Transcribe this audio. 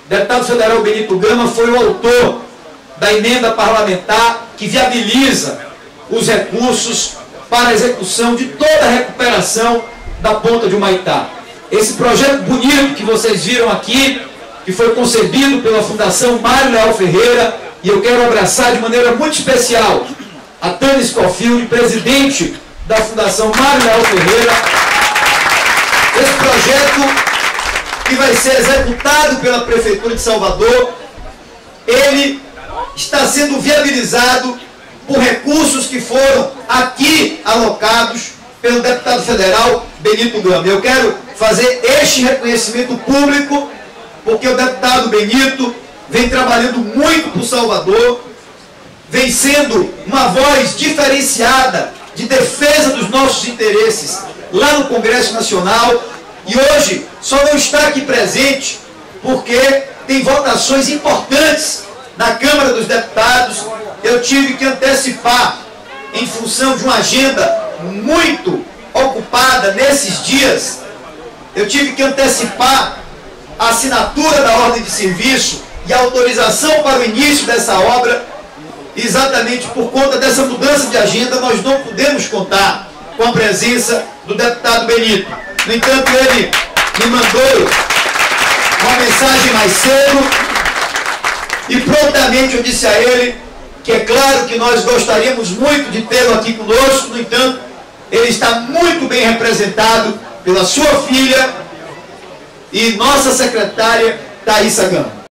O deputado federal Benito Gama foi o autor da emenda parlamentar que viabiliza os recursos para a execução de toda a recuperação da ponta de Humaitá. Esse projeto bonito que vocês viram aqui, que foi concebido pela Fundação Mário Leal Ferreira, e eu quero abraçar de maneira muito especial a Tânia Scofield, presidente da Fundação Mário Leal Ferreira. Esse projeto, que vai ser executado pela Prefeitura de Salvador, ele está sendo viabilizado por recursos que foram aqui alocados pelo deputado federal Benito Gama. Eu quero fazer este reconhecimento público, porque o deputado Benito vem trabalhando muito por Salvador, vem sendo uma voz diferenciada de defesa dos nossos interesses lá no Congresso Nacional, e hoje só não está aqui presente porque tem votações importantes na Câmara dos Deputados. Eu tive que antecipar, em função de uma agenda muito ocupada nesses dias, eu tive que antecipar a assinatura da ordem de serviço e a autorização para o início dessa obra. Exatamente por conta dessa mudança de agenda, nós não pudemos contar com a presença do deputado Benito. No entanto, ele me mandou uma mensagem mais cedo e prontamente eu disse a ele que é claro que nós gostaríamos muito de tê-lo aqui conosco. No entanto, ele está muito bem representado pela sua filha e nossa secretária Thaísa Gama.